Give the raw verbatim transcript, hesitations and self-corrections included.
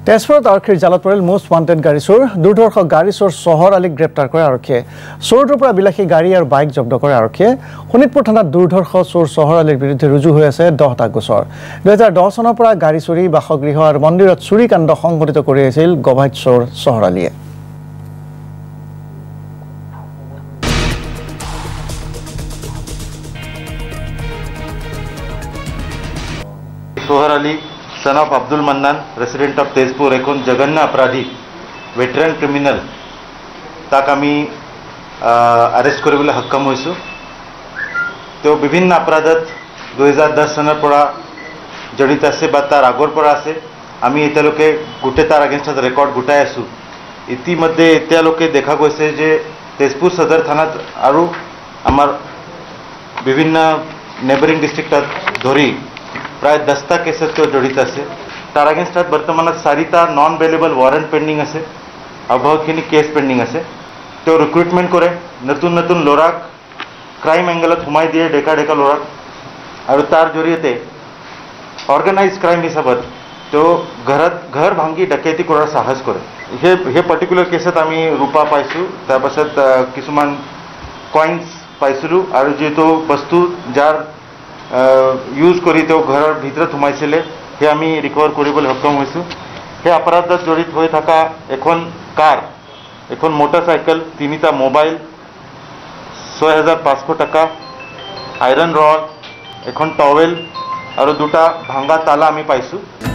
তেজপুৰত আৰক্ষীৰ জালত পৰিল মোষ্ট ৱান্টেড গাড়ী চোৰ দুৰ্ধৰ্ষ গাড়ী চোৰ চহৰ আলীক গ্ৰেপ্তাৰ কৰে আৰক্ষীয়ে চোৰটোৰ পৰা বিলাসী গাড়ী আৰু বাইক জব্দ কৰে আৰক্ষীয়ে শোণিতপুৰ থানাত দুৰ্ধৰ্ষ চোৰ চহৰ আলীৰ বিৰুদ্ধে ৰুজু হৈ আছে দহটা গোচৰ দুই হাজাৰ দহ চনৰ পৰা গাড়ী চুৰি বাসগৃহ আৰু মন্দিৰত চুৰি কাণ্ড সংঘটিত কৰি আছিল গভাইত চোৰ চহৰ আলীয়ে Sohar Ali son of Abdul Mannan resident of Tezpur एकूण जघन्य अपराधी वेटरेन क्रिमिनल ताक आमी अरेस्ट কৰিবলৈ সক্ষম হৈছো তেওঁ বিভিন্ন अपराधत দুই হাজাৰ দহ চনৰ পৰা জড়িত আছে বা তাৰ আগৰ পৰা আছে আমি এতিয়ালৈকে গোটে তাৰ अगेंस्ट ৰেকৰ্ড গোটাই আছো ইতিমধ্যে এতিয়ালৈকে দেখা গৈছে যে তেজপুৰ সদৰ থানাত আৰু আমাৰ বিভিন্ন নেবাৰিং ডিস্ট্ৰিক্টত ধৰি प्राय दसटा केसेस तो जड़ित আছে तार अगेंस्ट बर्तमान चारिटा नॉन अवेलेबल वारंट पेंडिंग আছে और बहुतखिनि केस पेंडिंग আছে तो रिक्रुटमेंट करे नतुन नतुन लोराक क्राइम एंगलत हुमाई दिए डेका डेका लोराक और तार जरिए ऑर्गेनाइज क्राइम हिसाबत तो घरत घर भांगी डकैती करार साहस करे हे हे पर्टिकुलर केसत आमी रूपा पाइसु तार पाছত किसुमान कॉइन्स पाइसुलु और जेतो वस्तु जार यूज करी तो घर भीतर सोमाइছিলে हे आमी रिकवर কৰিবলৈ সক্ষম হৈছো हे अपराधत जड़ित হৈ থকা এখন কাৰ এখন মোটরসাইকেল তিনিটা মোবাইল ছয় হাজাৰ পাঁচশ টাকা আইৰন ৰড এখন টাৱেল আৰু দুটা ভাঙা তালা আমি পাইছো।